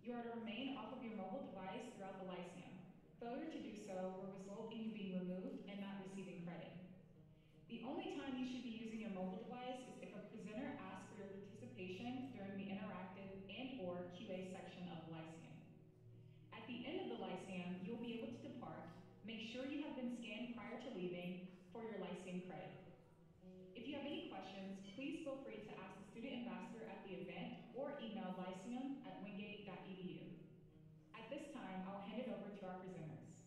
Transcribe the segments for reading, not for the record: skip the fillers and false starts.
You are to remain off of your mobile device throughout the Lyceum. Failure to do so will result in you being removed and not receiving credit. The only time you should be using your mobile device is if a presenter asks for your participation during the interactive and/or QA section of Lyceum. At the end of the Lyceum, you'll be able to depart. Make sure you have been scanned prior to leaving for your Lyceum credit. If you have any questions, please feel free to ask the student ambassador at the event or email lyceum@wingate.edu. At this time, I'll hand it over to our presenters.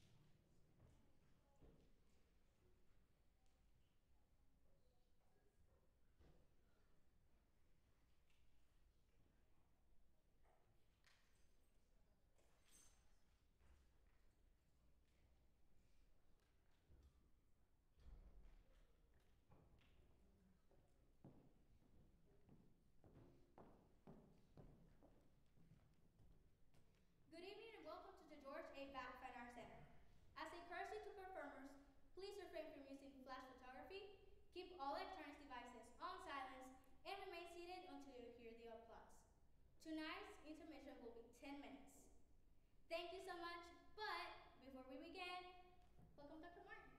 Good evening and welcome to the George A. Back Fine Art Center. As a courtesy to performers, please refrain from using flash photography, keep all electronic devices on silence, and remain seated until you hear the applause. Tonight's intermission will be 10 minutes. Thank you so much, but before we begin, welcome Dr. Martin.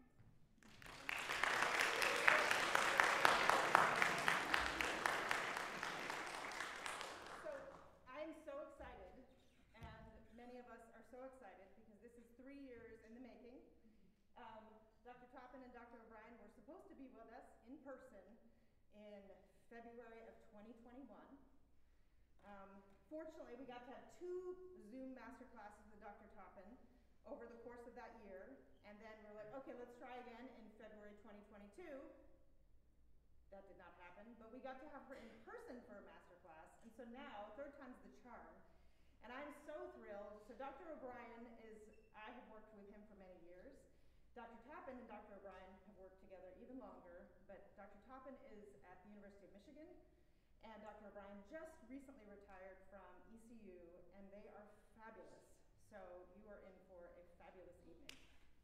I'm so excited, and many of us are so excited because this is 3 years in the making. Dr. Toppin and Dr. O'Brien were supposed to be with us in person in February of 2021. Fortunately, we got to have 2 Zoom master classes with Dr. Toppin over the course of that year, and then we're like, okay, let's try again in February 2022. That did not happen, but we got to have her in person for a master class, and so now, 3rd time's the charm, and I'm so thrilled. So Dr. O'Brien I have worked with him for many years. Dr. Toppin and Dr. O'Brien have worked together even longer, but Dr. Toppin is at the University of Michigan, and Dr. O'Brien just recently retired from ECU, and they are fabulous. So you are in for a fabulous evening.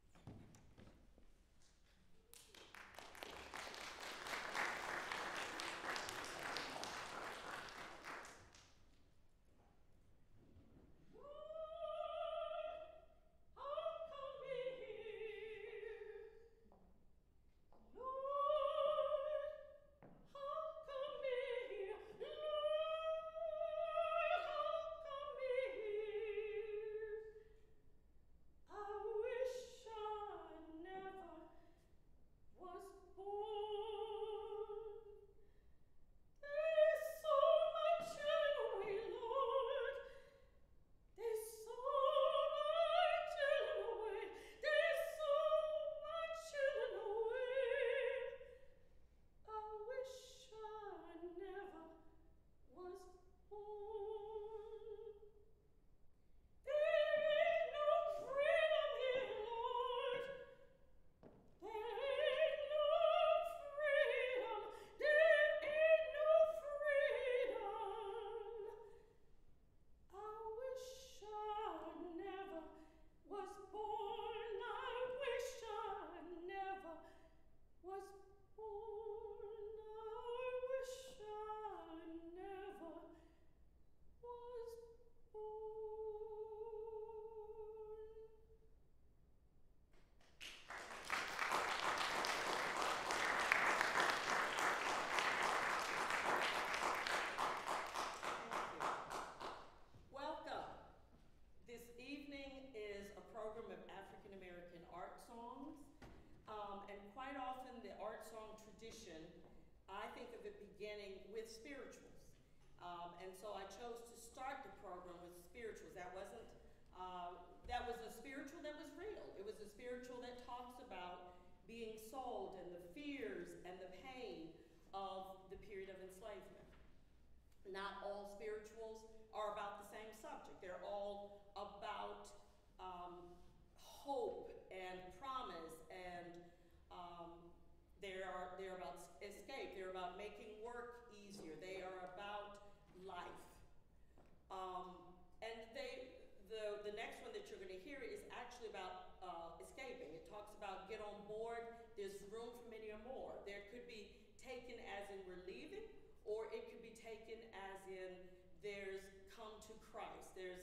I think of it beginning with spirituals. And so I chose to start the program with spirituals. That was a spiritual that was real. It was a spiritual that talks about being sold and the fears and the pain of the period of enslavement. Not all spirituals are about the same subject. They're all about hope and promise, and they're about escape. They're about making work easier. They are about life. And the next one that you're going to hear is actually about escaping. It talks about get on board. There's room for many or more. There could be taken as in we're leaving, or it could be taken as in there's come to Christ. There's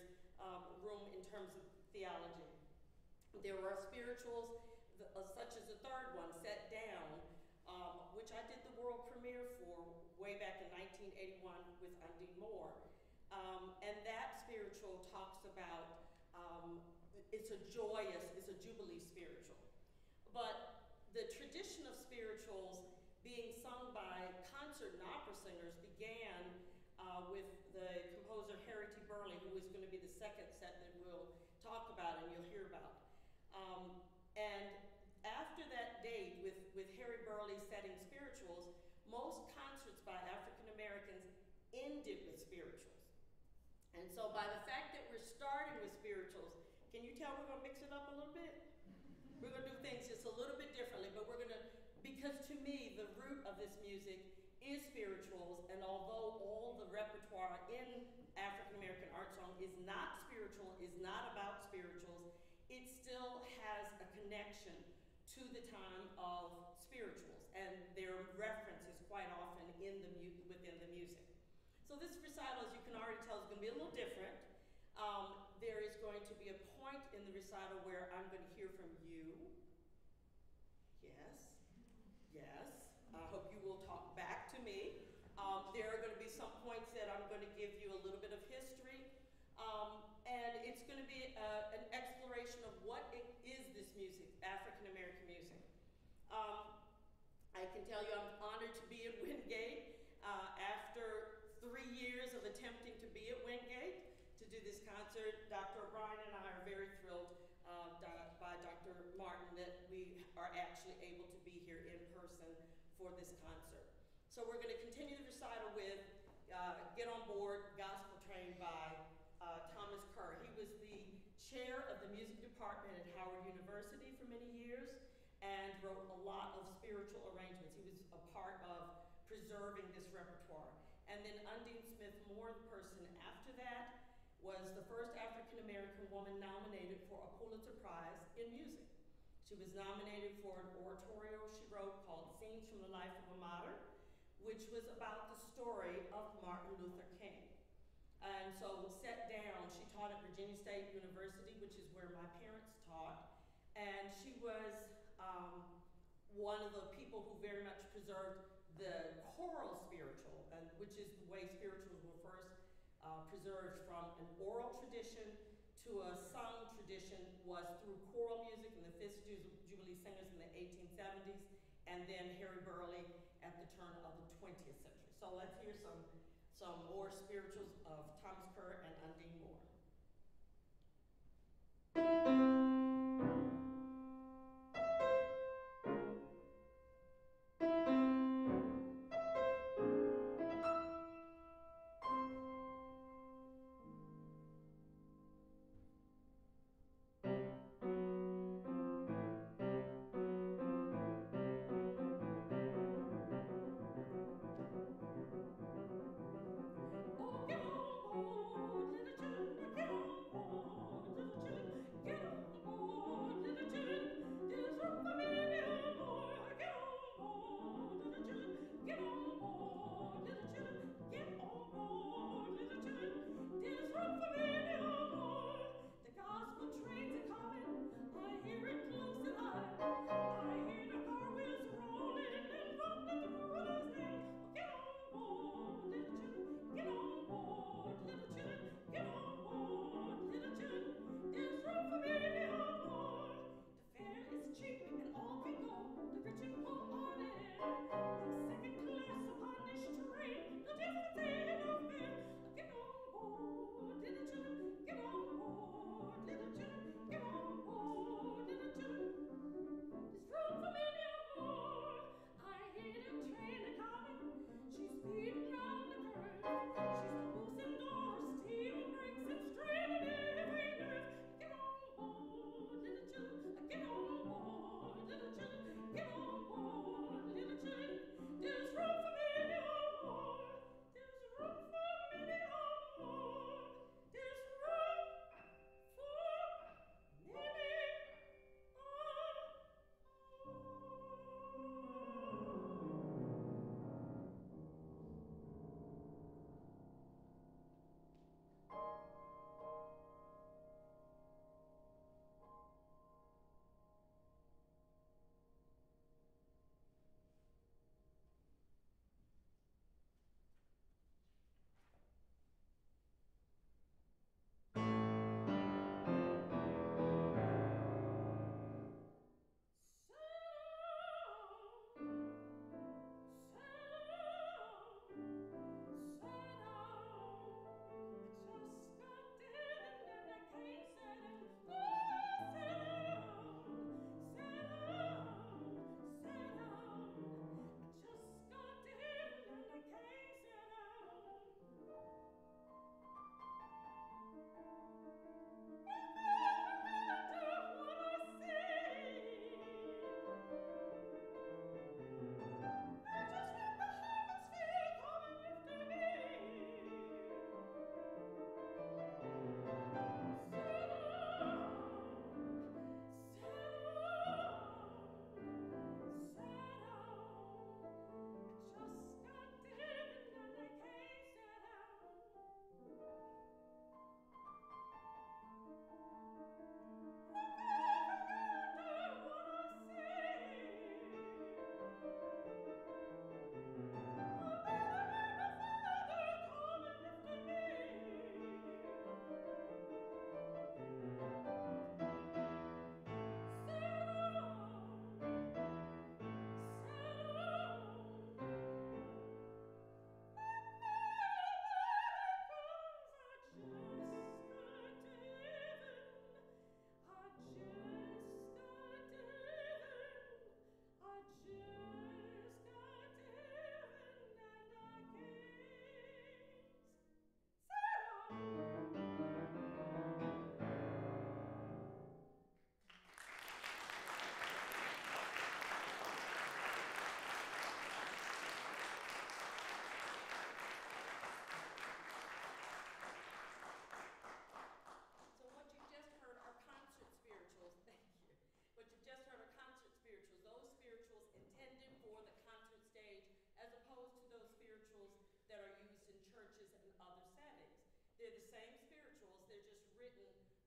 There are spirituals, such as the third one, Set Down, which I did the world premiere for way back in 1981 with Undine Moore. And that spiritual talks about, it's a jubilee spiritual. But the tradition of spirituals being sung by concert and opera singers began with the composer Harry T. Burleigh, who is going to be the second set that we'll talk about and you'll hear about. And after that date, with Harry Burleigh setting spirituals, most concerts by African Americans ended with spirituals. And so by the fact that we're starting with spirituals, can you tell we're going to mix it up a little bit? We're going to do things just a little bit differently, but we're going to, because to me, the root of this music is spirituals, and although all the repertoire in African American art song is not spiritual, is not about spirituals, it still has a connection to the time of spirituals, and their references quite often within the music. So this recital, as you can already tell, is going to be a little different. There is going to be a point in the recital where I'm going to hear from you. Yes, yes. I hope you will talk back to me. There are going to be some points that I'm going to give you a little bit of history. And it's going to be an exploration of what is this music, African American music. I can tell you I'm honored to be at Wingate after 3 years of attempting to be at Wingate to do this concert. Dr. O'Brien and I are very thrilled by Dr. Martin that we are actually able to be here in person for this concert. So we're going to continue the recital with Get On Board, Gospel Train by Thomas Kerr. He was the chair of the music department at Howard University for many years and wrote a lot of spiritual arrangements. He was a part of preserving this repertoire. And then Undine Smith Moore, the person after that, was the first African American woman nominated for a Pulitzer Prize in music. She was nominated for an oratorio she wrote called Scenes from the Life of a Martyr, which was about the story of Martin Luther King. And so Set Down, she taught at Virginia State University, which is where my parents taught. And she was one of the people who very much preserved the choral spiritual, which is the way spirituals were first preserved from an oral tradition to a sung tradition, was through choral music and the Fifth Jubilee Singers in the 1870s, and then Harry Burleigh at the turn of the 20th century. So let's hear some more spirituals of Thomas Kerr and Undine Moore. Oh, get on board, little children, get on board, little children, get on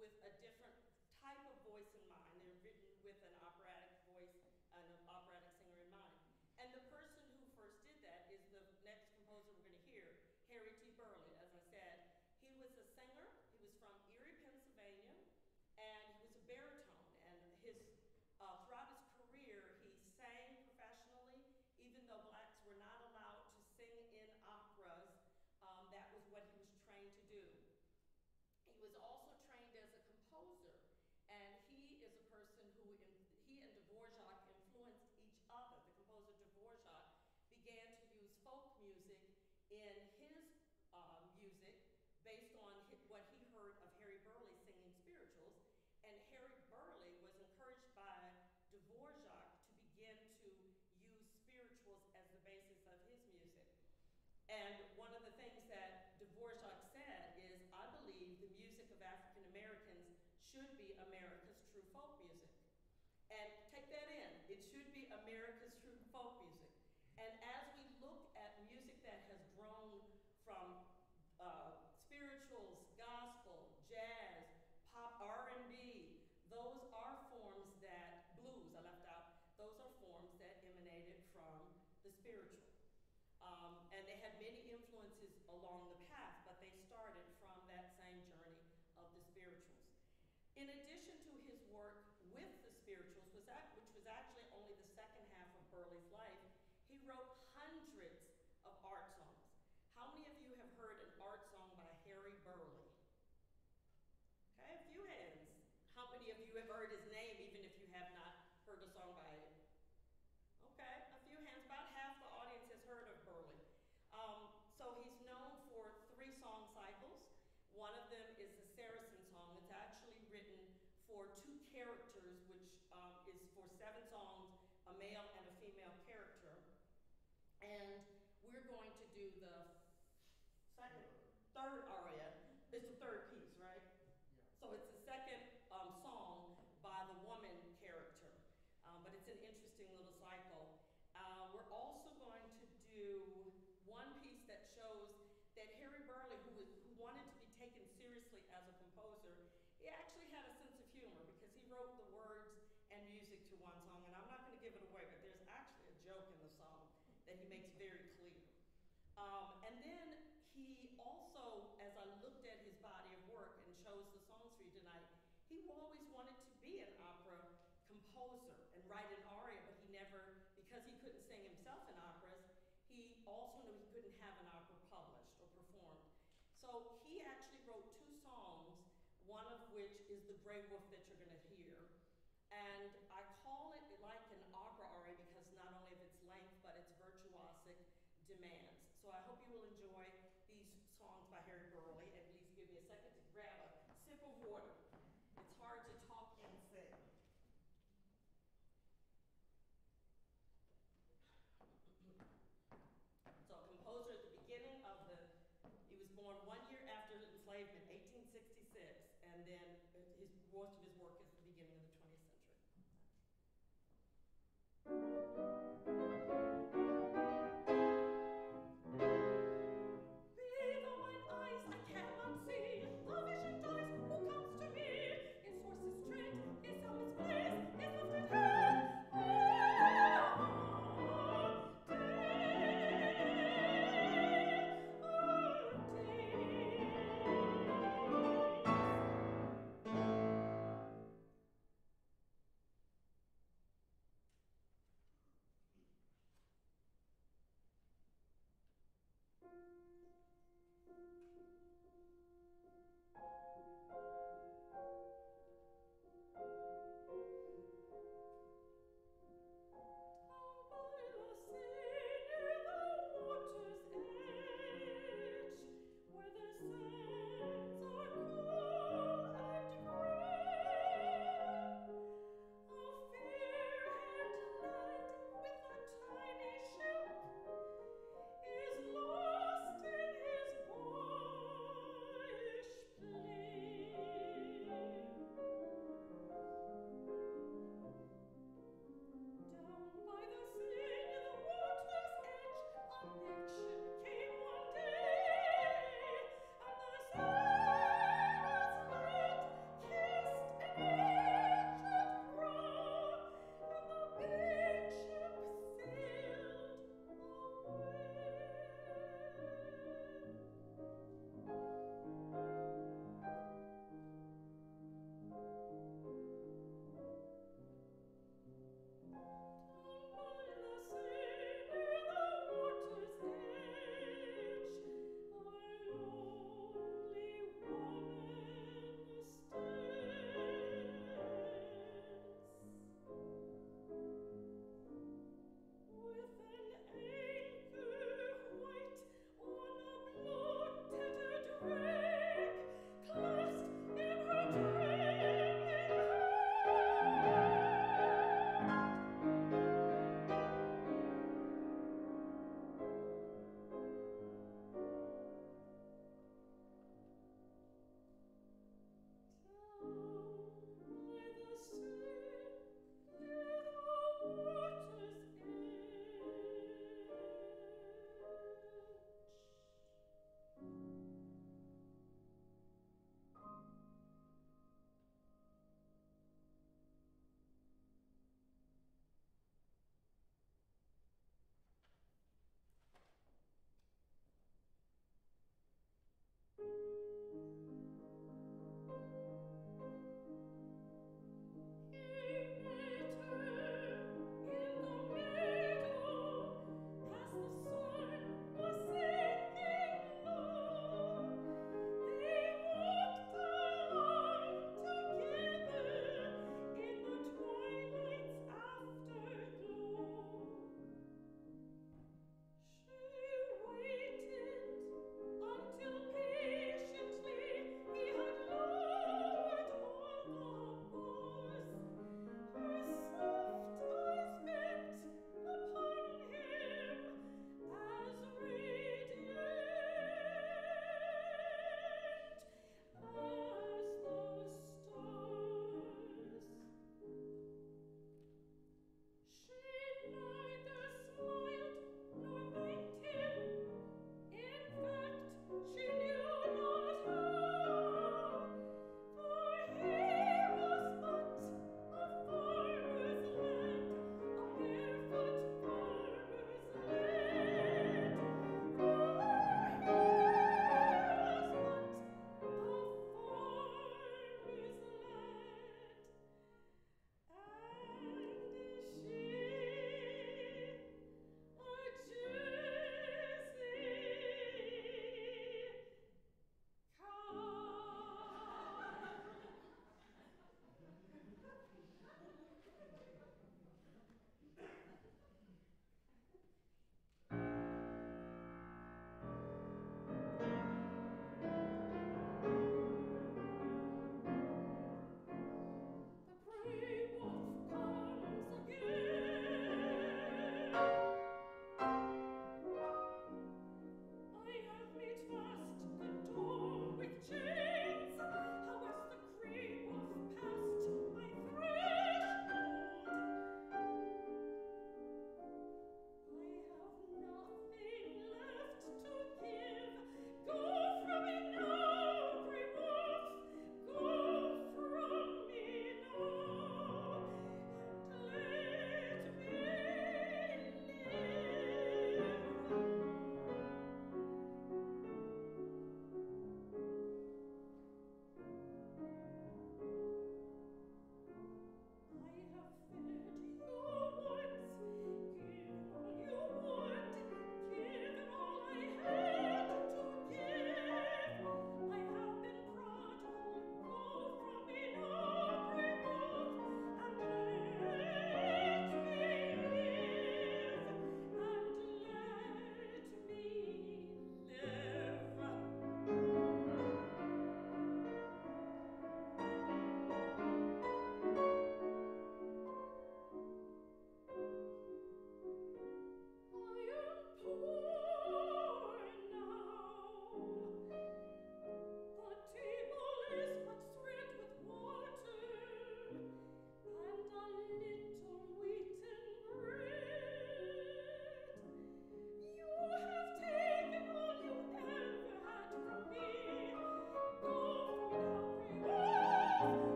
with a different type of voice in mind. They're written with an operatic voice and an operatic singer in mind. And the person who first did that is the next composer we're going to hear, Harry T. Burley. As I said, he was a singer. He was from Erie, Pennsylvania, and he was a baritone. And throughout his career, he sang professionally, even though blacks were not allowed to sing in operas. That was what he was trained to do. He was also trained as a composer, and he is a person who, he and Dvorak influenced each other. The composer Dvorak began to use folk music in his music based on what he heard of Harry Burley singing spirituals, and Harry Burley was encouraged by Dvorak to begin to use spirituals as the basis of his music. And one of the things that Dvorak said is, I believe the music of African Americans should be America's true folk music. And take that in, it should be America's true folk music. And as we look at music that has grown from spirituals, gospel, jazz, pop, R&B, those are forms that, blues I left out, those are forms that emanated from the spiritual. And they had many influences along the path, but they started from that same journey of the spirituals. In addition to his work with the spirituals, which was actually only the second half of Burley's life, he wrote hundreds of art songs. How many of you have heard an art song by Harry Burley? Okay, a few hands. How many of you have heard his name, even if you have not heard a song by him? Okay, a few hands. About half the audience has heard of Burley. So he's known for 3 song cycles. One of them is the Saracen song. It's actually written for 2 characters, which is for 7 songs, a male and a female character. And we're going to do the third aria. It's the third piece, right? Yeah. So it's the second song by the woman character. But it's an interesting little cycle. We're also going to do one piece that shows that Harry Burley, who wanted to be taken seriously as a composer, he actually had a sense of humor because he wrote the words and music to one song, and I'm not going to give it away, but there's actually a joke in the song that he makes very clear. And then he also, as I looked at his body of work and chose the songs for you tonight, he always wanted to be an opera composer and write an aria, but he never, because he couldn't sing himself in operas, he also knew he couldn't have an opera published or performed. So he actually wrote 2 songs, one of which is The Gray Wolf that you're going to hear. And I call it like an opera aria because not only of its length, but its virtuosic demands. So I hope you will enjoy these songs by Harry Burley, and please give me a second to grab a sip of water. It's hard to talk and sing. So a composer at the beginning of he was born 1 year after enslavement, 1866, and then most of his work is the beginning of the 20th century. Be the mine eyes I cannot see, the vision dies, who comes to me? His horse is trained, his helmet's blazed, his lifted head.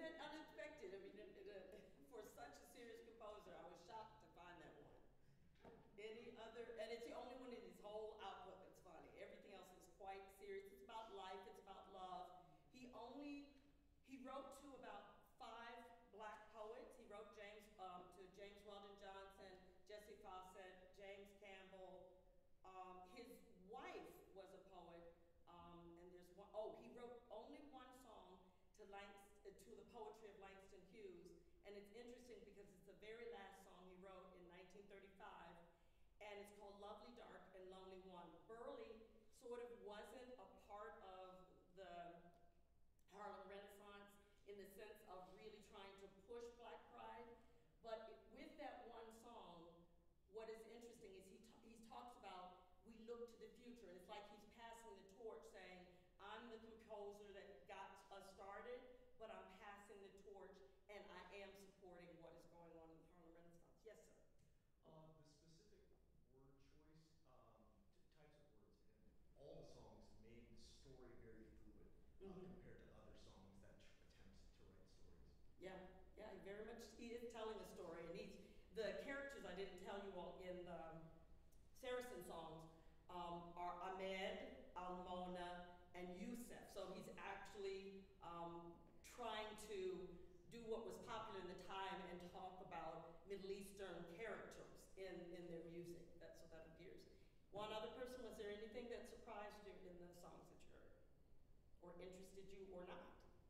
that unexpected? I mean, for such a serious composer, I was shocked to find that one. Any other, and it's the only one in his whole output that's funny. Everything else is quite serious. It's about life, it's about love. He wrote to about 5 black poets. He wrote to James Weldon Johnson, Jesse Fawcett, James Campbell. His wife was a poet, and there's one, he wrote only one song to the poetry of Langston Hughes, and it's interesting because it's the very last song he wrote in 1935, and it's called Lovely, Dark, and Lonely One. Burley sort of wasn't a part of the Harlem Renaissance in the sense of really trying to push Black pride, but with that one song, what is interesting is he talks about we look to the future, and it's like he's passing the torch saying, I'm the composer that got us started, but I'm passing the torch, and I am supporting what is going on in the Harlem Renaissance. Yes, sir. The specific word choice, types of words, and all the songs made the story very fluid compared to other songs that attempts to write stories. Yeah, he is telling a story, and the characters I didn't tell you all in the Saracen songs are Ahmed, Almona, and Yusef. So he's actually trying to do what was popular in the time and talk about Middle Eastern characters in their music. So that appears. One other person, was there anything that surprised you in the songs that you heard? Or interested you or not?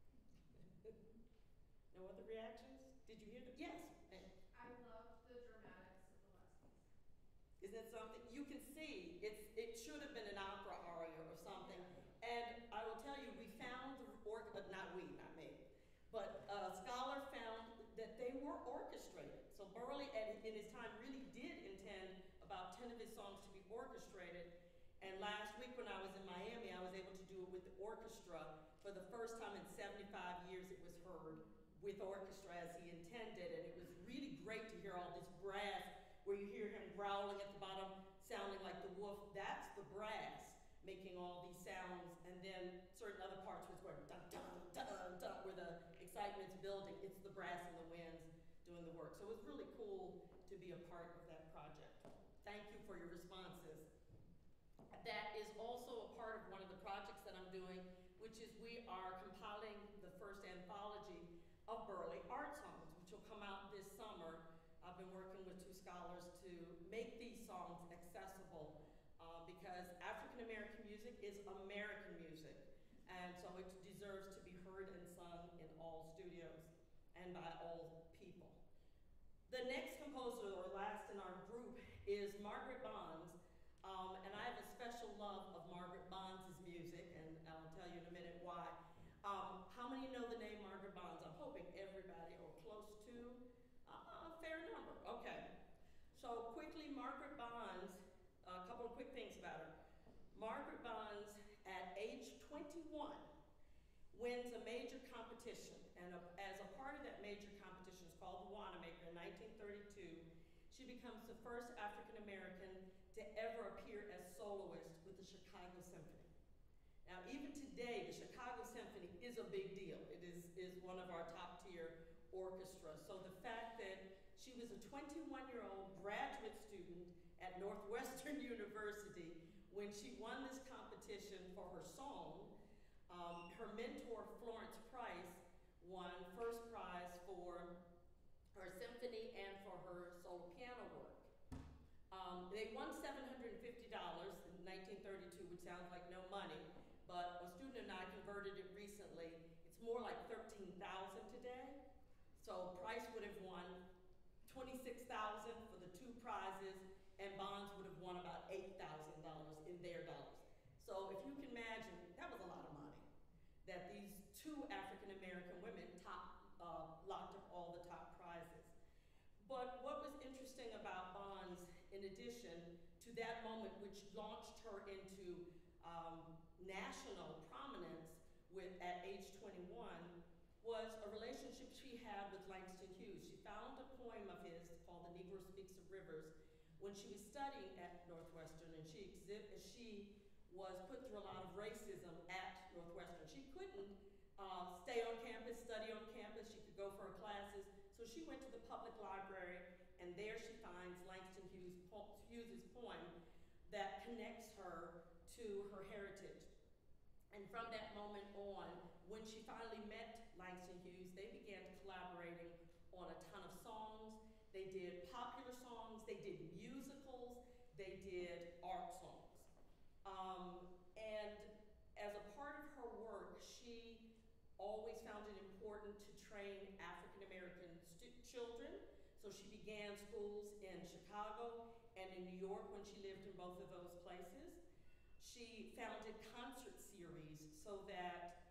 No other reactions? Did you hear them? Yes. I loved the dramatics of the last piece. Isn't that something? You can see, it should have been an opera aria or something. And I will tell you, we found, not me, but a scholar found that they were orchestrated. So Burley, in his time, really did intend about 10 of his songs to be orchestrated. And last week when I was in Miami, I was able to do it with the orchestra. For the first time in 75 years, it was heard with orchestra as he intended. And it was really great to hear all this brass, where you hear him growling at the bottom, sounding like the wolf. That's the brass making all these sounds. And then certain other parts was going dun, dun, dun, dun, where the excitement's building. It's the brass and the winds doing the work. So it was really cool to be a part of that project. Thank you for your responses. That is also a part of one of the projects that I'm doing, which is we are compiling the first anthology of Burley art songs, which will come out this summer. I've been working with 2 scholars to make these songs accessible because African American music is American music, and so it deserves to be heard and sung in all studios and by all people. The next composer, or last in our group, is Margaret Bonds, and I have a special love of Margaret Bonds' music, and I'll tell you in a minute why. How many know the name Margaret Bonds? I'm hoping everybody, or close to, a fair number. Okay. So quickly, Margaret Bonds, a couple of quick things about her. Margaret Bonds, at age 21, wins a major competition, and as a part of that major competition, it's called the Wanamaker in 1932, she becomes the first African American to ever appear as soloist with the Chicago Symphony. Now, even today, the Chicago Symphony is a big deal. It is one of our top tier orchestras. So the fact that she was a 21-year-old graduate student at Northwestern University when she won this competition for her song, her mentor, Florence Price, won first prize for her symphony and for her solo piano work. They won $750 in 1932, which sounds like no money, but a student and I converted it recently. It's more like $13,000 today. So Price would have won $26,000 for the 2 prizes, and Bonds would have won about $8,000 in their dollars. So if you can imagine, that was a lot of money that these 2 African-American women locked up all the top prizes. But what was interesting about Bonds, in addition to that moment, which launched her into national prominence at age 21, was a relationship she had with Langston Hughes. She found a poem of his called The Negro Speaks of Rivers when she was studying at Northwestern, and she was put through a lot of racism at Northwestern. She couldn't stay on campus, study on campus. She could go for her classes. So she went to the public library, and there she finds Langston Hughes's poem that connects her to her heritage. And from that moment on, when she finally met Langston Hughes, they began collaborating on a ton of songs. They did popular songs, they did musicals, they did art songs. And as a part of her work, she always found it important to train African American children. So she began schools in Chicago and in New York when she lived in both of those places. She founded concert series so that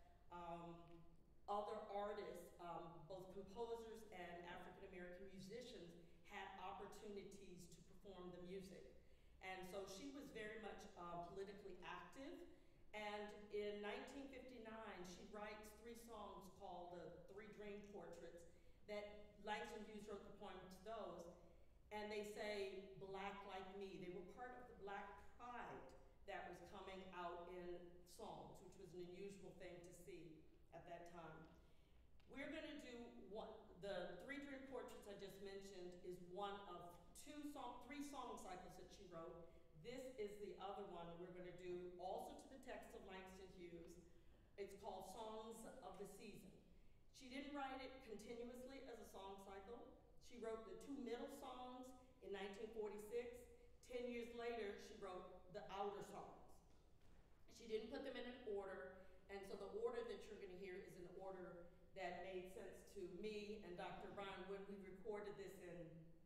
other artists, both composers and African American musicians, had opportunities to perform the music. And so she was very much politically active. And in 1959, she writes 3 songs called the 3 Dream Portraits that Langston Hughes wrote the poem to those. And they say, Black like me. They were part of the Black pride that was coming out in songs, which was an unusual thing to see at that time. We're going to do the 3 Dream Portraits I just mentioned is one of 3 song cycles that she wrote. This is the other one we're going to do, also to the text of Langston Hughes. It's called Songs of the Season. She didn't write it continuously as a song cycle. She wrote the 2 middle songs in 1946. 10 years later, she wrote the outer songs. She didn't put them in an order, and so the order that you're going to hear is an order that made sense to me and Dr. Brown when we recorded this in,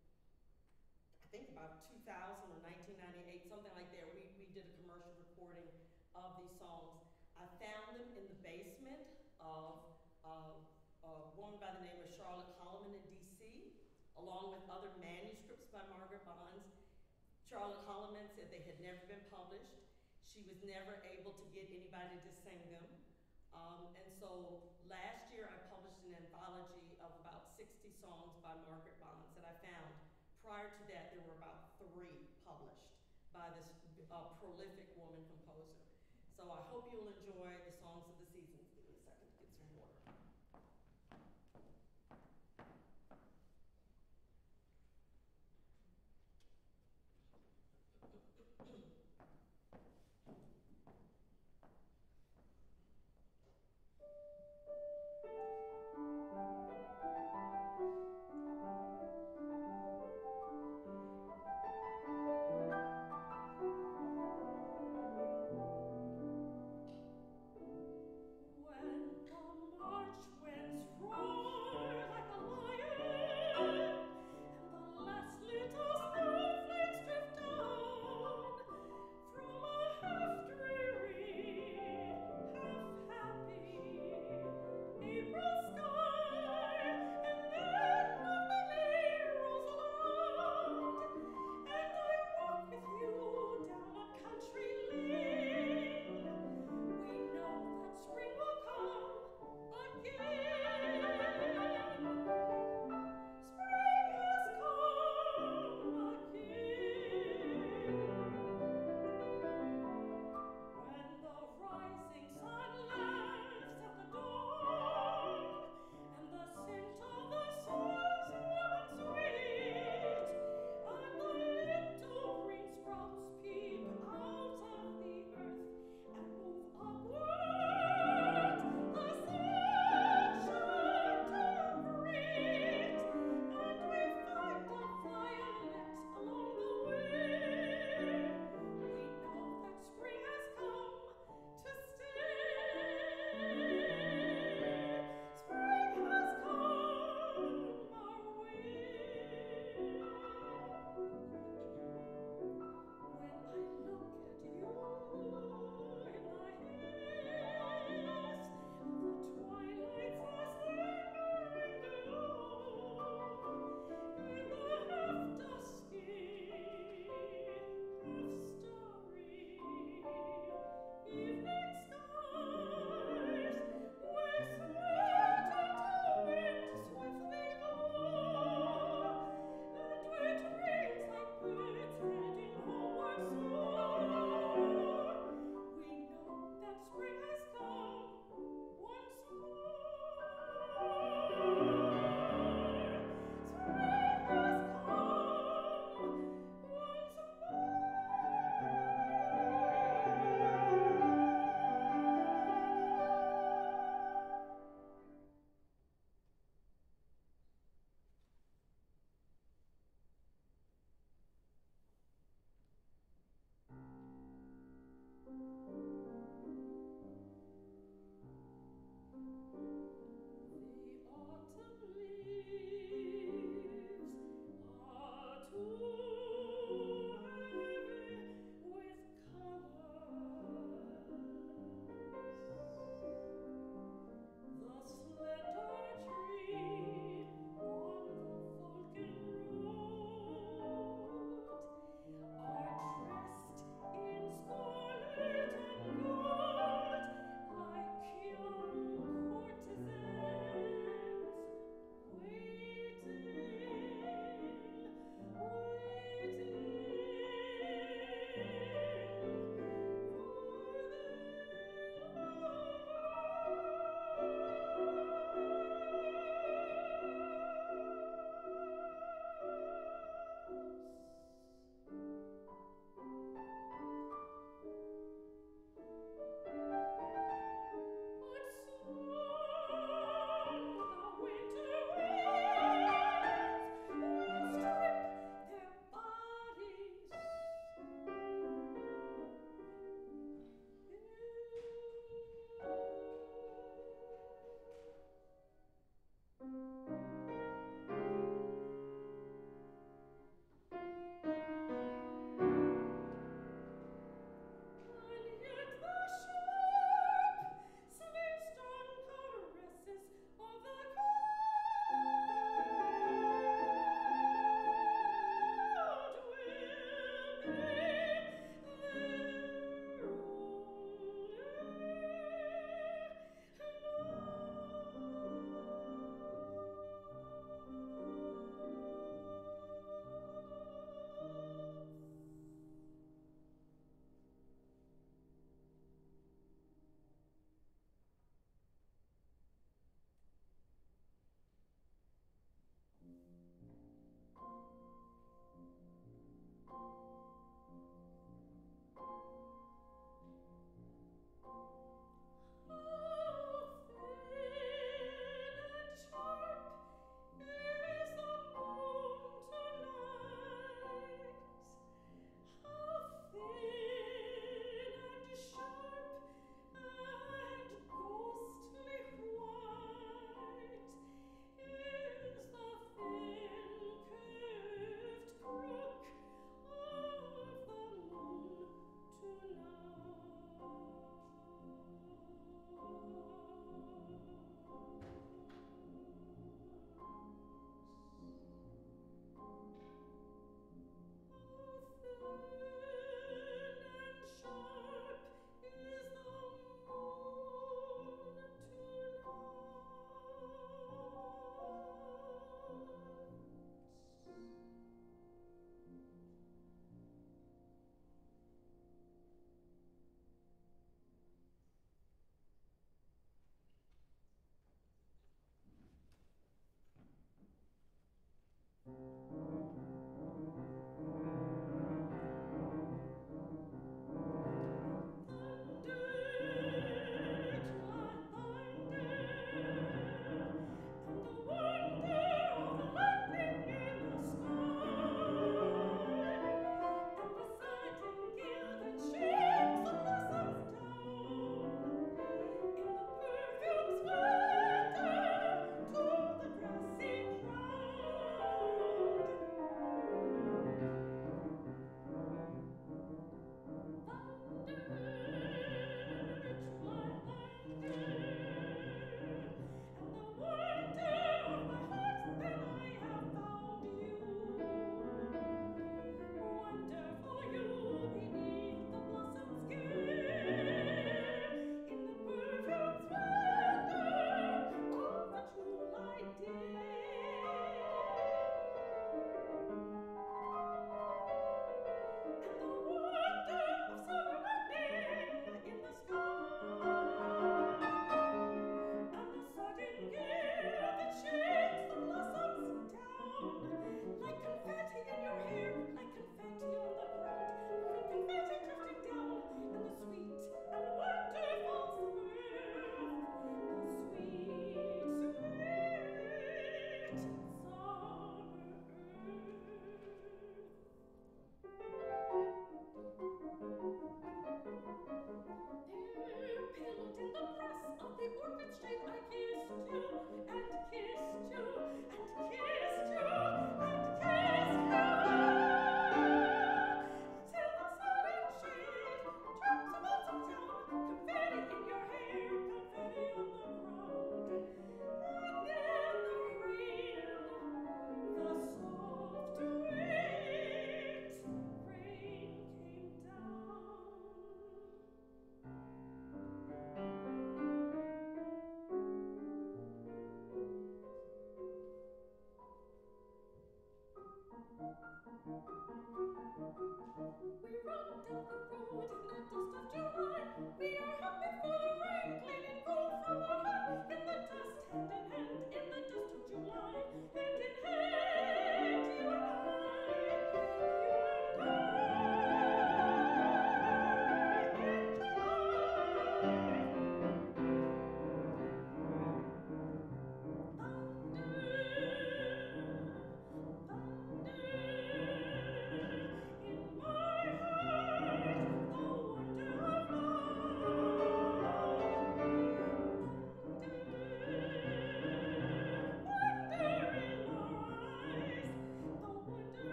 I think about 2000 or 1998, something like that. We did a commercial recording of these songs. I found them in the basement of a woman by the name of Charlotte Holloman in DC, along with other manuscripts by Margaret Bonds. Charlotte Holloman said they had never been published. She was never able to get anybody to sing them. And so last year I published an anthology of about 60 songs by Margaret Bonds that I found. Prior to that, there were about 3 published by this prolific woman composer. So I hope you'll enjoy the Songs of the Seasons. Give me a second to get some water.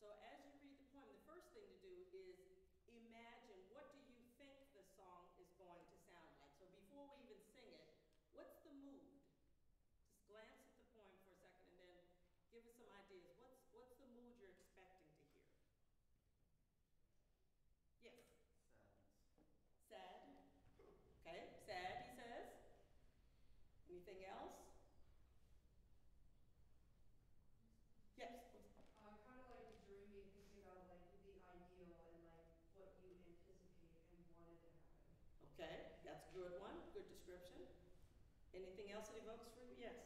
So as you read the poem, the first thing to do is imagine what do you think the song is going to sound like. So before we even sing it, what's the mood? Just glance at the poem for a second and then give us some ideas. What's the mood you're expecting to hear? Yes? Sadness. Sad? Okay, sad, he says. Anything else? Yes, please. Kind of like dreaming, thinking about like the ideal and like what you anticipate and wanted to happen. Okay, that's a good one. Good description. Anything else it evokes for you? Yes.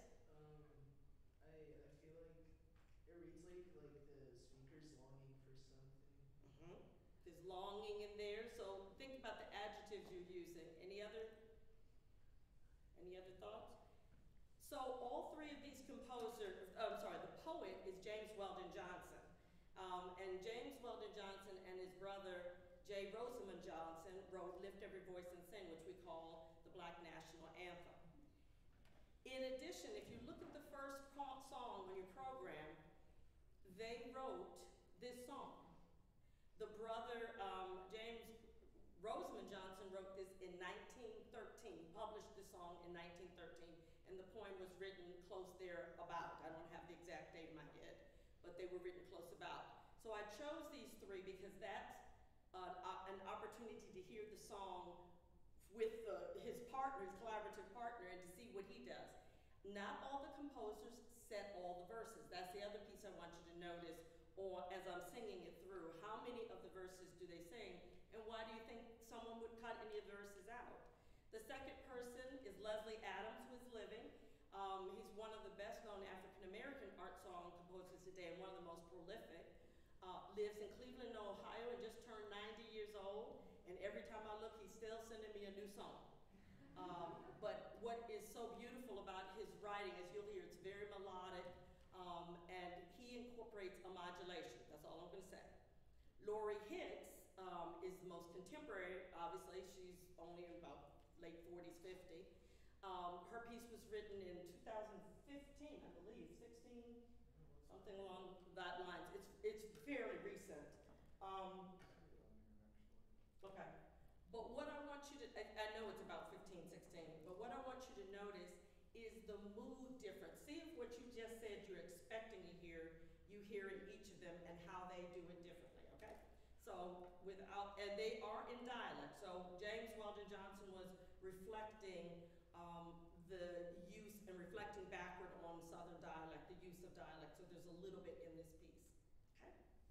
I feel like it reads like the speaker's longing for something. Mm-hmm. There's longing in there. So think about the adjectives you're using. Any other thoughts? So all three of these composers, the poet is James Weldon Johnson. And James Weldon Johnson and his brother J. Rosamond Johnson wrote Lift Every Voice and Sing, which we call the Black National Anthem. In addition, if you look at the first song on your program, they wrote this song. The brother, James Rosamond Johnson, wrote this in 1913, published the song in 1913, and the poem was written close there about. I don't have the exact date in my head, but they were written close about. So I chose these three because that's an opportunity to hear the song with his partner, his collaborative partner, and to see what he does. Not all the composers set all the verses. That's the other piece I want you to notice, or as I'm singing it through. How many of the verses do they sing, and why do you think someone would cut any of the verses out? The second person is Leslie Adams, who is living. He's one of the best-known African-American art song composers today and one of the most prolific. Lives in Cleveland, Ohio, and just turned 90 years old. And every time I look, he's still sending me a new song. But what is so beautiful about his writing, as you'll hear, it's very melodic, and he incorporates a modulation. That's all I'm going to say. Laurie Hicks is the most contemporary. Obviously, she's only in about late 40s, 50. Her piece was written in 2015, I believe, 16, something along that lines. It's fairly recent. Okay. But what I want you to, I know it's about 15, 16, but what I want you to notice is the mood difference. See if what you just said you're expecting to hear, you hear in each of them and how they do it differently, okay? So and they are in dialect. So James Weldon Johnson was reflecting the use and reflecting backward on Southern dialect, the use of dialect. So there's a little bit in this piece, okay?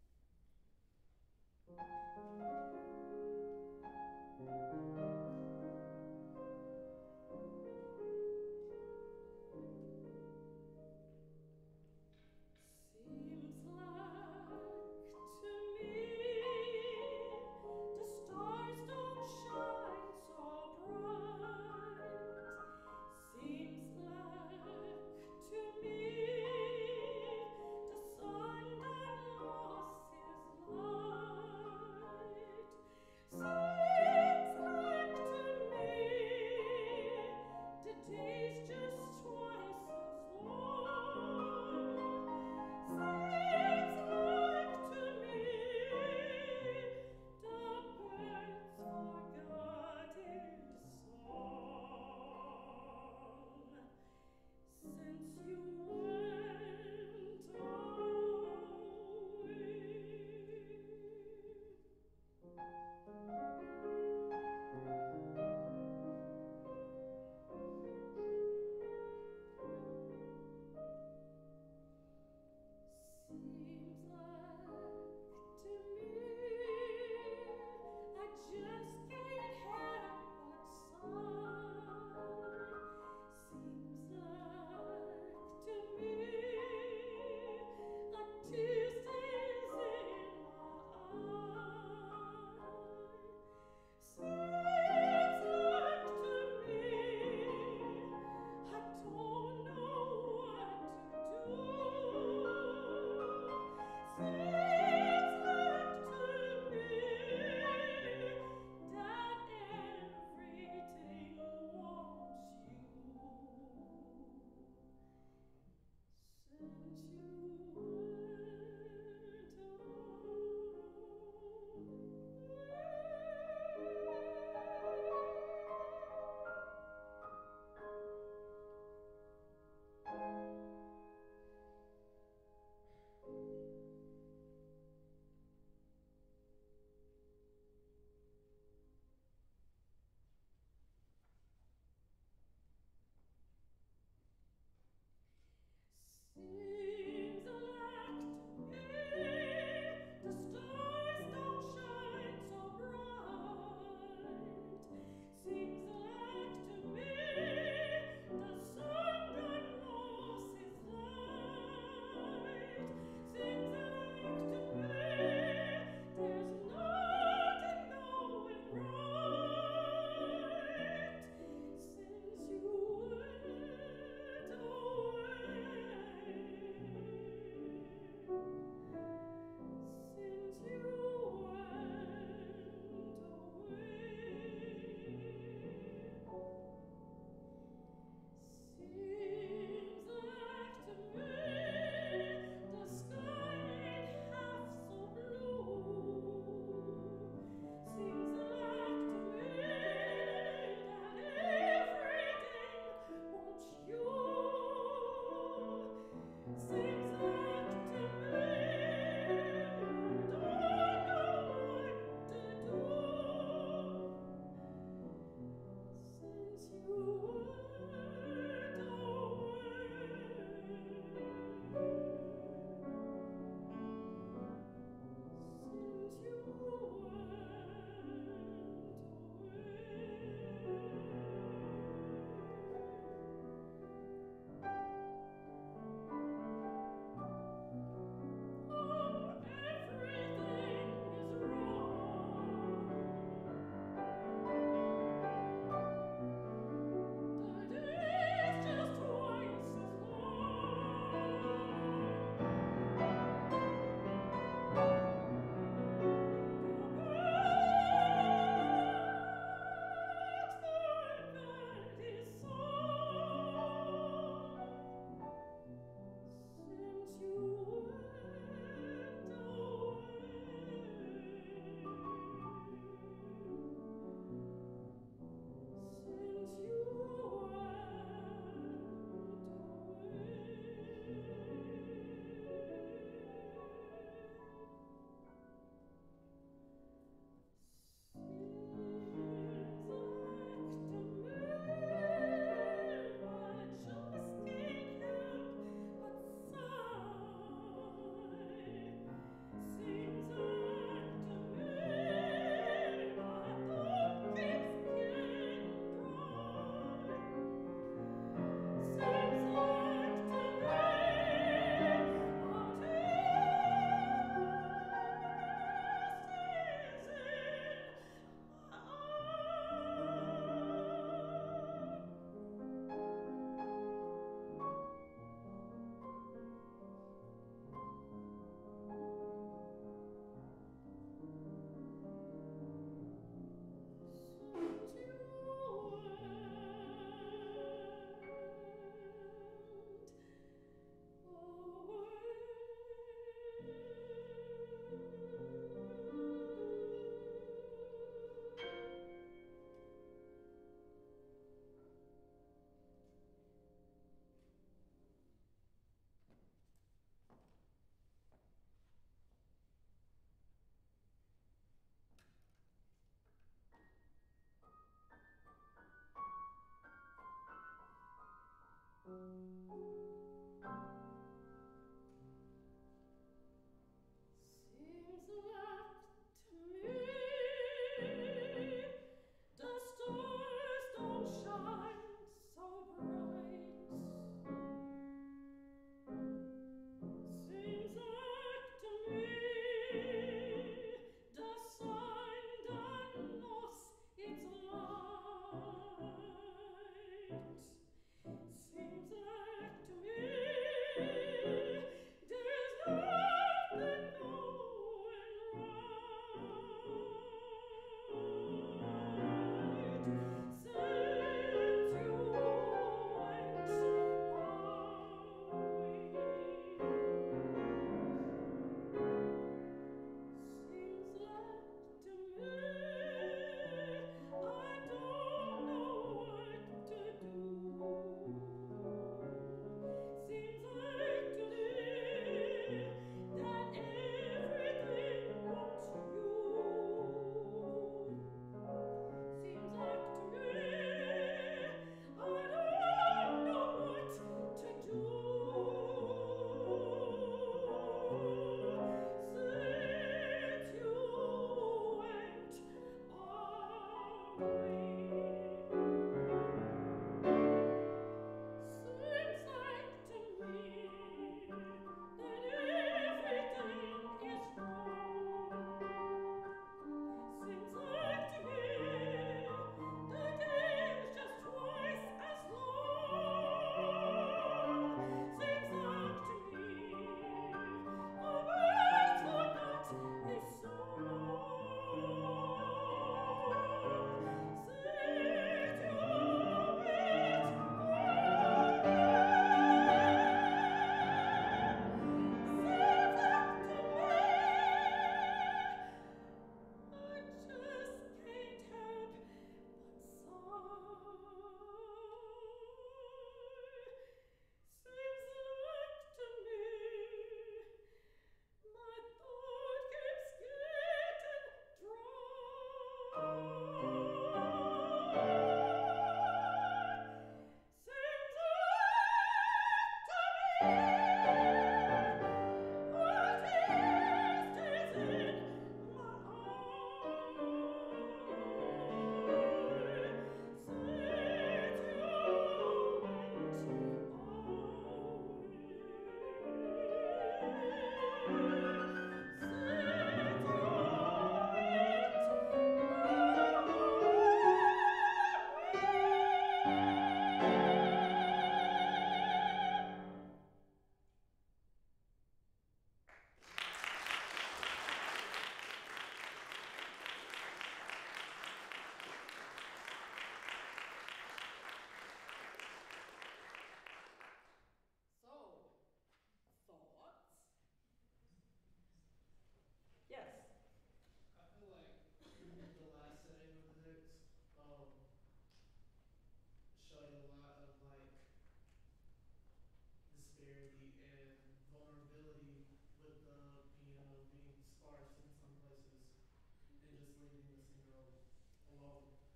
Seems like to me the stars don't shine so bright. Seems like to me the sun that lost his light.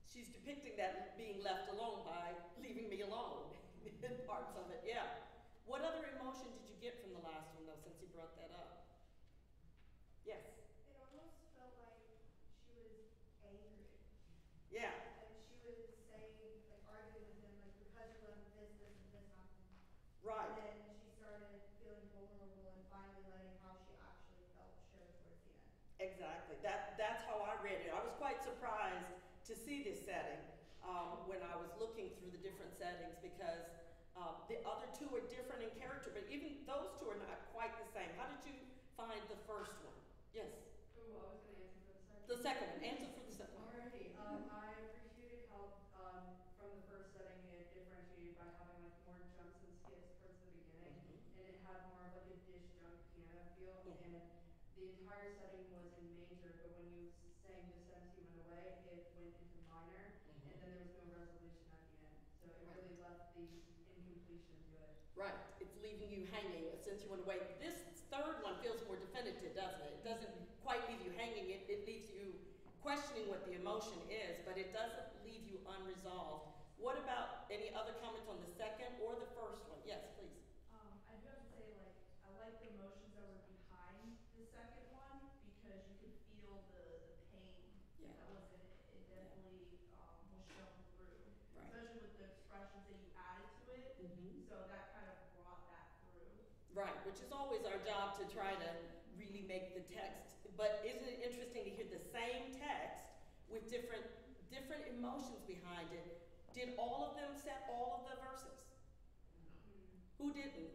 she's depicting that being left alone by leaving me alone in parts of it, yeah. What other emotion did you get from the last one, though, since you brought that up? Yes. It almost felt like she was angry. Yeah. Like she was saying, like arguing with him, like because you left this, this, and this happened. Right. And then she started feeling vulnerable and finally letting how she actually felt show towards the end. Exactly. That's how I read it. I was quite surprised to see this setting when I was looking through the different settings because the other two are different in character, but even those two are not quite the same. How did you find the first one? Yes. Ooh, I was gonna answer for the second. The second one. Answer for the second one. Alrighty. I appreciated how from the first setting it differentiated by having like more jumps and skips towards the beginning, and it had more of like a disjunct piano feel, and the entire setting was in major, but when you sang "Just Empty Went Away," it went into minor, and then there was no resolution at the end, so it really left the incompletion to it. Right. It's leaving you hanging since you went away. This third one feels more definitive, doesn't it? It doesn't quite leave you hanging. It leaves you questioning what the emotion is, but it doesn't leave you unresolved. What about any other comments on the second or the first one? Yes, please. I do have to say, like, I like the emotions that were behind the second one because you could feel the pain Yeah. that was in it. It definitely was shown through, Right. especially with the expressions that you added to it. So that kind of brought that through. Right, which is always our job to try to really make the text. But isn't it interesting to hear the same text with different emotions behind it? Did all of them set all of the verses? Who didn't?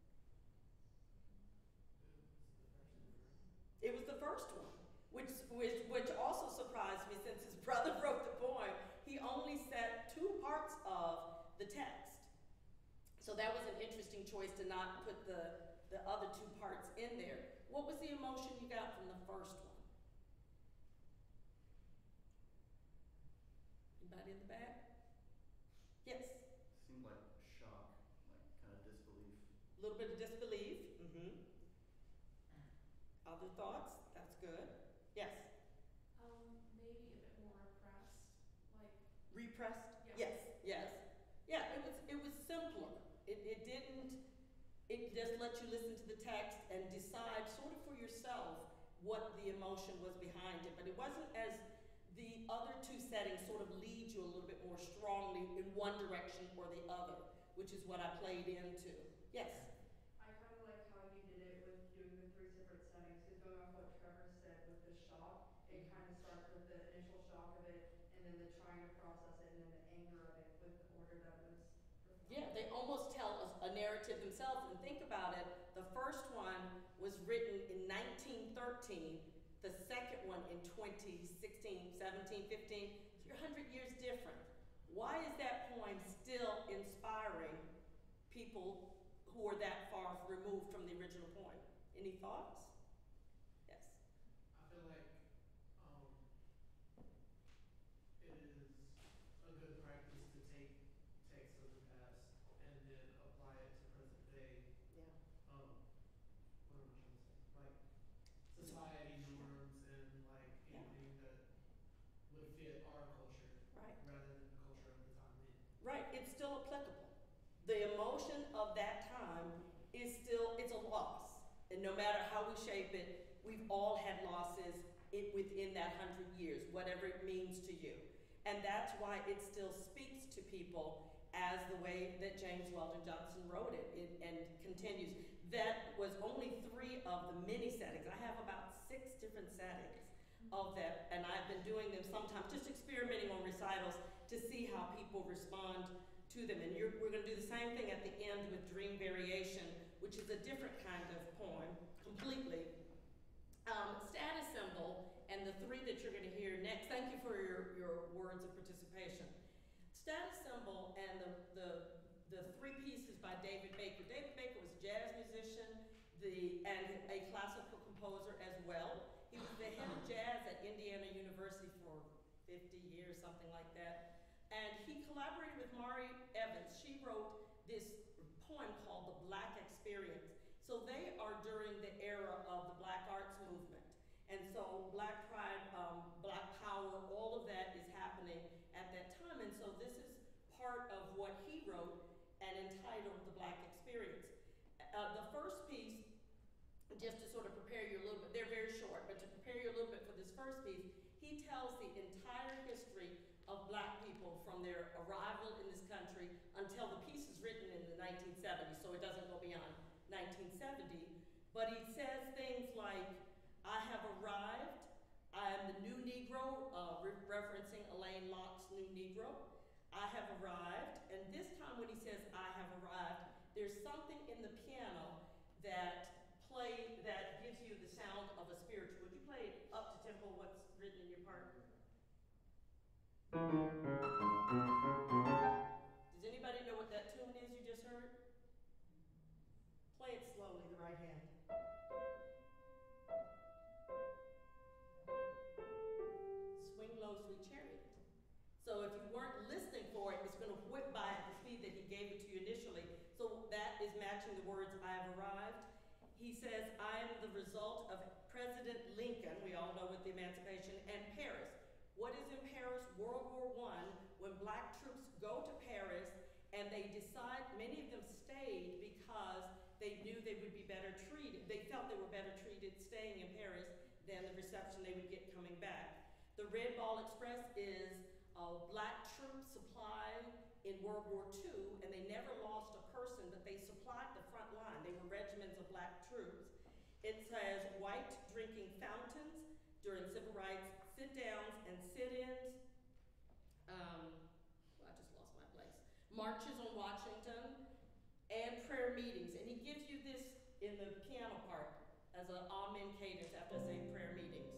It was the first one, which also surprised me since his brother wrote the poem. He only set 2 parts of the text. So that was an interesting choice to not put the other 2 parts in there. What was the emotion you got from the first one? Anybody in the back? Yes. Seemed like shock, like kind of disbelief. A little bit of disbelief. Other thoughts? That's good. Yes. Maybe a bit more repressed, like. Repressed? Yeah. Yes. Yeah, it was simpler. It didn't, it just let you listen to the text and decide sort of for yourself what the emotion was behind it. But it wasn't as the other 2 settings sort of lead you a little bit more strongly in one direction or the other, which is what I played into. Yes. I kind of like how you did it with doing the 3 separate settings, because going off what Trevor said with the shock, it kind of starts with the initial shock of it, and then the trying to process it, and then the anger of it with the order that was performed. Yeah, they almost tell a narrative themselves. And think about it, the first one was written in 1913, the second one in 2016, 17, 15. So you're 100 years different. Why is that poem still inspiring people who are that far removed from the original poem? Any thoughts? Yes. I feel like it is a good practice to take texts of the past and then apply it to present day. Yeah. What am I trying to say? Like society norms and like anything that would fit our culture, Right. rather than the culture of the time then. Right, it's still applicable. The emotion of that time is still, it's a loss. And no matter how we shape it, we've all had losses within that 100 years, whatever it means to you. And that's why it still speaks to people as the way that James Weldon Johnson wrote it and continues. That was only 3 of the many settings. I have about 6 different settings of that, and I've been doing them sometimes, just experimenting on recitals to see how people respond to them. And we're going to do the same thing at the end with Dream Variation, which is a different kind of poem, completely. Status symbol, and the 3 that you're going to hear next. Thank you for your words of participation. Status symbol and the 3 pieces by David Baker. David Baker was a jazz musician and a classical composer as well. He was the head of jazz at Indiana University for 50 years, something like that. And he collaborated with Mari Evans. She wrote this poem called The Black Experience. So they are during the era of the Black Arts Movement. And so Black Pride, Black Power, all of that is happening at title, The Black Experience. The first piece, just to sort of prepare you a little bit, they're very short, but to prepare you a little bit for this first piece, he tells the entire history of black people from their arrival in this country until the piece is written in the 1970s, so it doesn't go beyond 1970. But he says things like, I have arrived, I am the new Negro, referencing Elaine Locke's New Negro. I have arrived, and this time when he says I have arrived, there's something in the piano that gives you the sound of a spiritual. Would you play up to tempo what's written in your part? Does anybody know what that tune is you just heard? Play it slowly, the right hand. Swing low, sweet chariot. So if you weren't listening for it, it's going to whip by at the speed that he gave it to you initially. So that is matching the words, I have arrived. He says, I am the result of President Lincoln, we all know with the Emancipation, and Paris. What is in Paris? World War I, when black troops go to Paris and they decide, many of them stayed because they knew they would be better treated. They felt they were better treated staying in Paris than the reception they would get coming back. The Red Ball Express is a black troop supply in World War II, and they never lost a person, but they supplied the front line. They were regiments of black troops. It says white drinking fountains during civil rights sit-downs and sit-ins. I just lost my place. Marches on Washington and prayer meetings. And he gives you this in the piano part as an amen cadence after I say prayer meetings.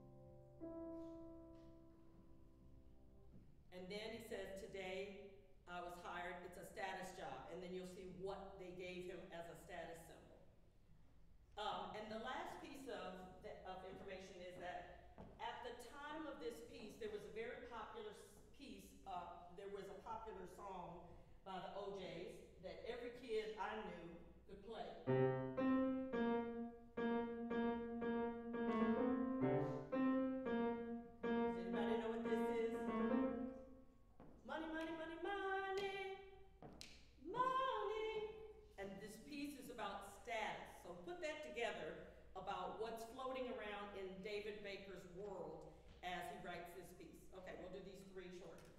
And then he says, today I was hired, it's a status job. And then you'll see what they gave him as a status symbol. And the last piece of information is that at the time of this piece, there was a very popular piece, there was a popular song by the OJs that every kid I knew could play. Does anybody know what this is? Money, money, money, money, money. And this piece is about status. So put that together about what's floating around in David Baker's world as he writes this piece. Okay, we'll do these three short pieces.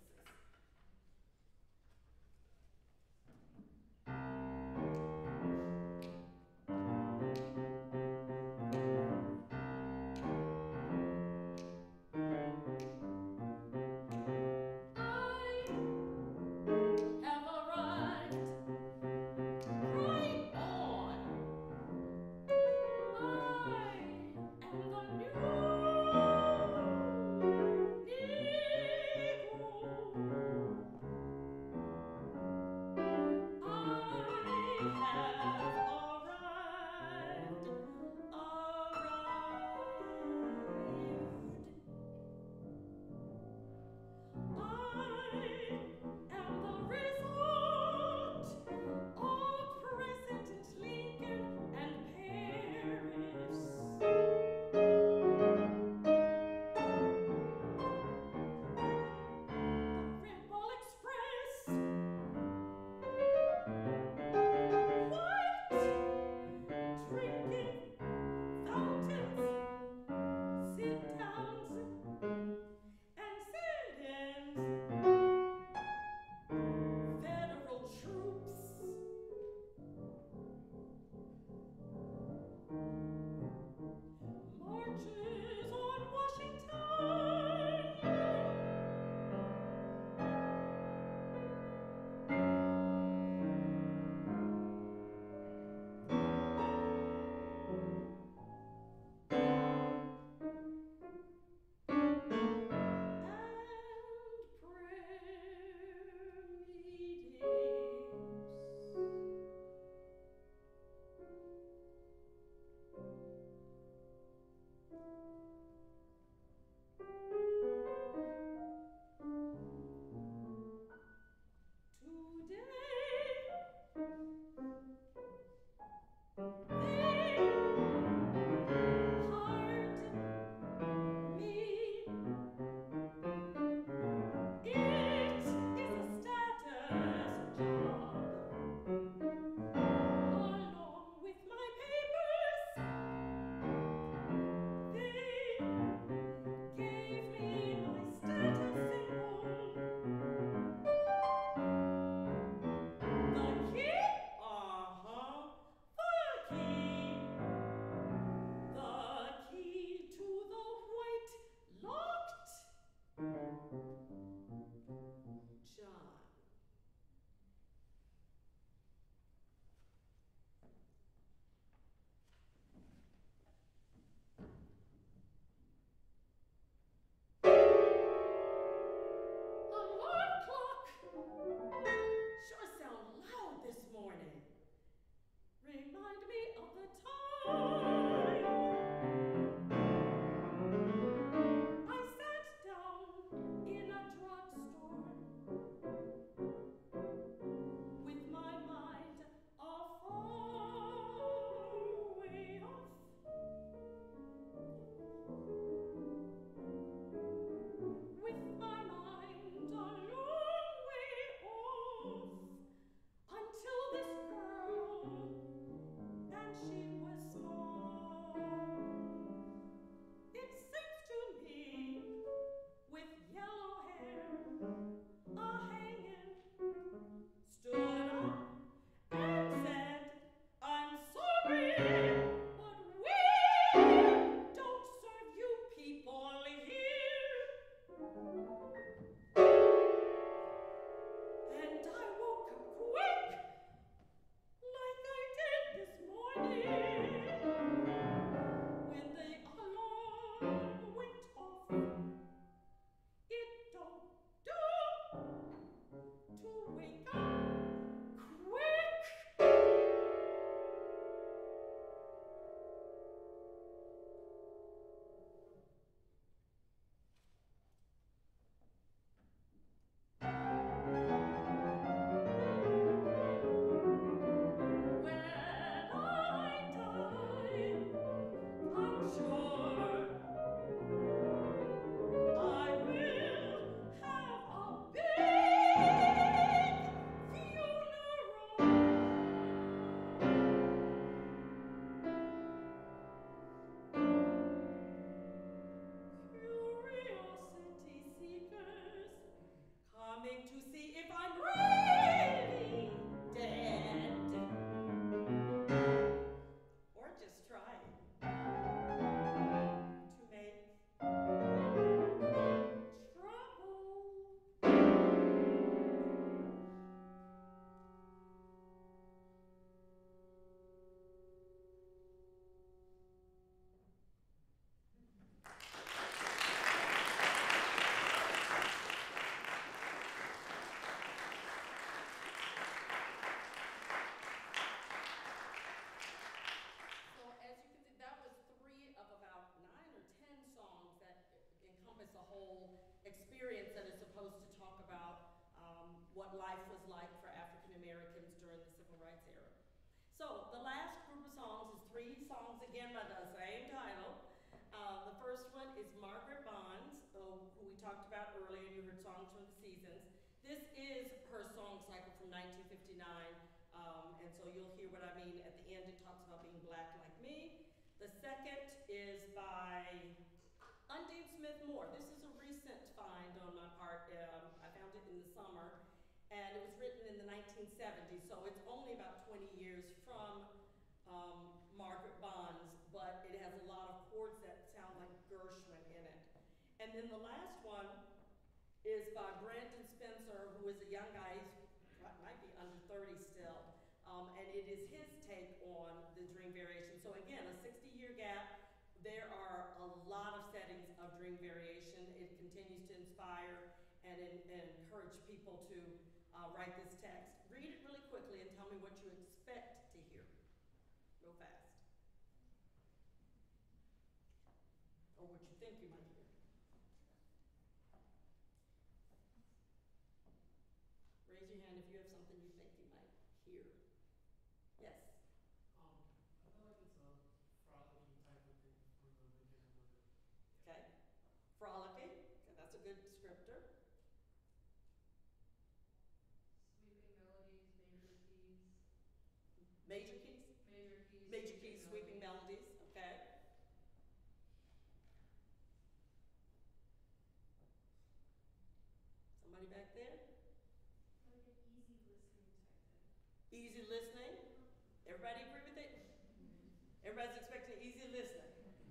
And so you'll hear what I mean. At the end, it talks about being black like me. The second is by Undine Smith Moore. This is a recent find on my part. I found it in the summer, and it was written in the 1970s, so it's only about 20 years from Margaret Bond's, but it has a lot of chords that sound like Gershwin in it. And then the last one is by Brandon Spencer, who is a young guy. He might be under 30 still, and it is his take on the dream variation. So again, a 60-year gap. There are a lot of settings of dream variation. It continues to inspire and encourage people to write this text. Read it really quickly and tell me what you expect to hear, real fast. Or what you think you might hear. Raise your hand if you have something you think you might hear. Yes? I feel like it's a frolicking type of thing from the beginning of it. Okay. Frolicking. Okay, that's a good descriptor. Sweeping melodies, major keys. Major keys? Major keys. Major keys, sweeping melodies. Okay. Somebody back there? Like an easy listening type thing. Easy listening. Everybody agree with it? Everybody's expecting easy listening.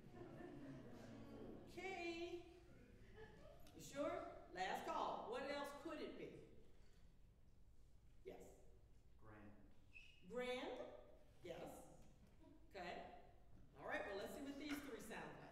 Okay. You sure? Last call. What else could it be? Yes. Grand. Grand? Yes. Okay. All right, well, let's see what these three sound like.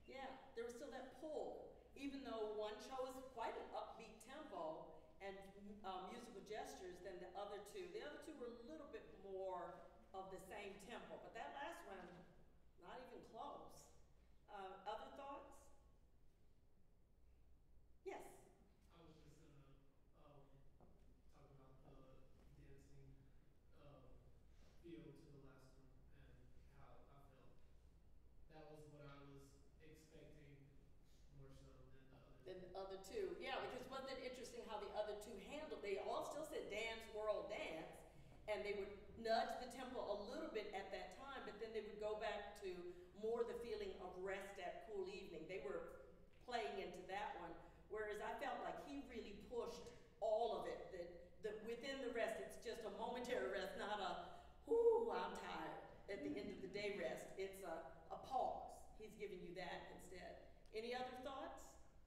Yeah, there was still that pull, even though one chose quite an upbeat tempo and musical gestures than the other two. The other two were a little bit more of the same tempo, but that last one, not even close. Other thoughts? Yes. I was just gonna talk about the dancing feel to the last one and how I felt. That was what I was expecting more so Than than the other two. Yeah, because wasn't it interesting how the other two handled, they all still said dance, world, dance, and they would nudge the tempo a little bit at that time, but then they would go back to more the feeling of rest at cool evening. They were playing into that one, whereas I felt like he really pushed all of it, that within the rest, it's just a momentary rest, not a, whoo, I'm tired, at the end of the day rest. It's a pause. He's giving you that instead. Any other thoughts?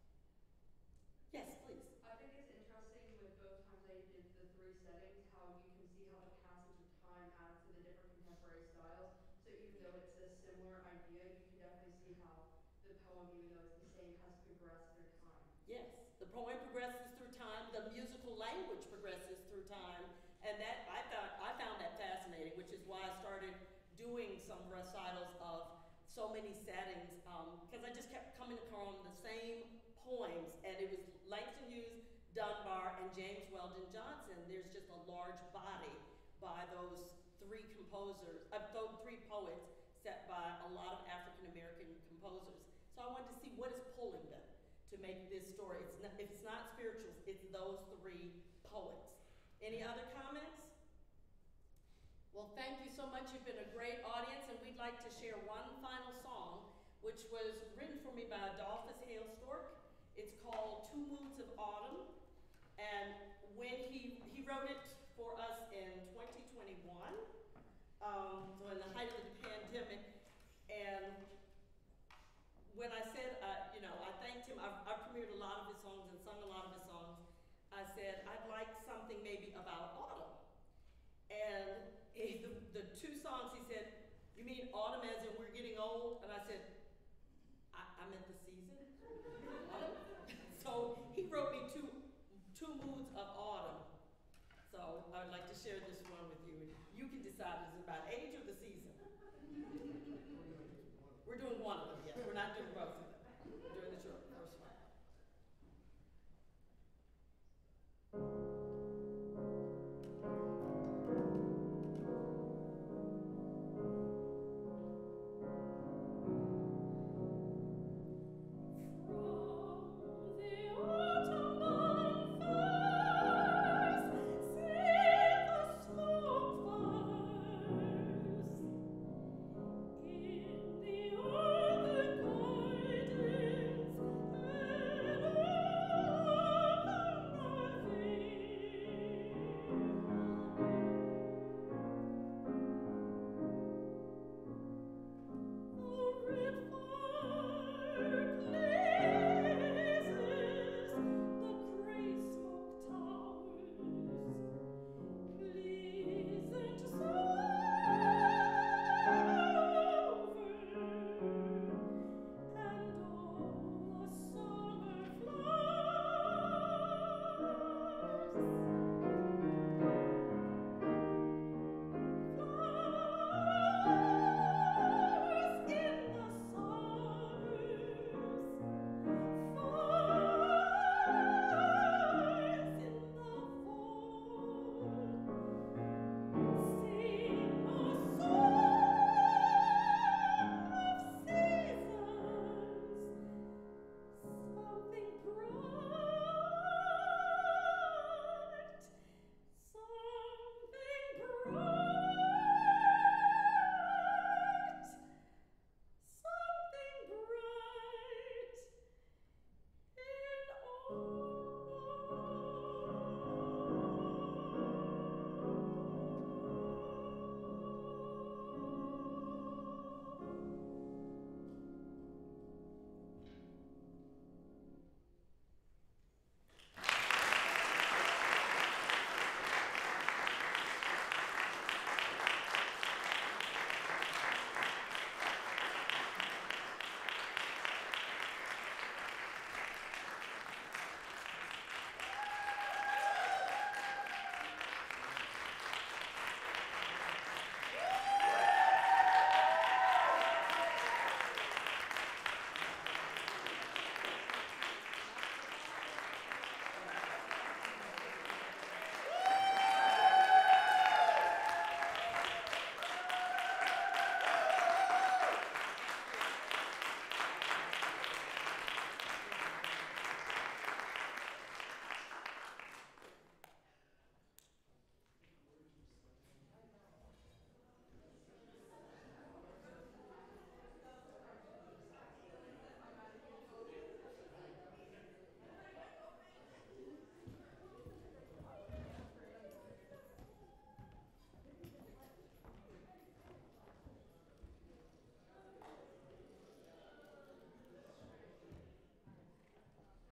Yes, please. I think it's interesting with both times I did the three settings, how you can see how the passage of time adds to the different contemporary styles. So even though it's a similar idea, you can definitely see how the poem, even though it's the same, has progressed through time. Yes, the poem progresses through time, the musical language progresses through time, and that I found that fascinating, which is why I started doing some recitals of so many settings, because I just kept coming upon the same poems, and it was Langston Hughes, Dunbar, and James Weldon Johnson. There's just a large body by those three composers, those three poets set by a lot of African American composers. So I wanted to see what is pulling them to make this story. If it's not spirituals, it's those three poets. Any other comments? Well, thank you so much. You've been a great audience, and we'd like to share one final song, which was written for me by Adolphus Hailstork. It's called Two Moods of Autumn, and when he wrote it for us in 2021, so in the height of the pandemic, and when I said, I thanked him, I've premiered a lot of his songs and sung a lot of his songs. I said, I'd like something maybe about autumn. And the two songs, he said, you mean autumn as in we're getting old? And I said, I meant the season. Autumn. So he wrote me two moods of autumn. So I would like to share this one with you. You can decide, is it about age or the season? We're doing one of them, yes. We're not doing both.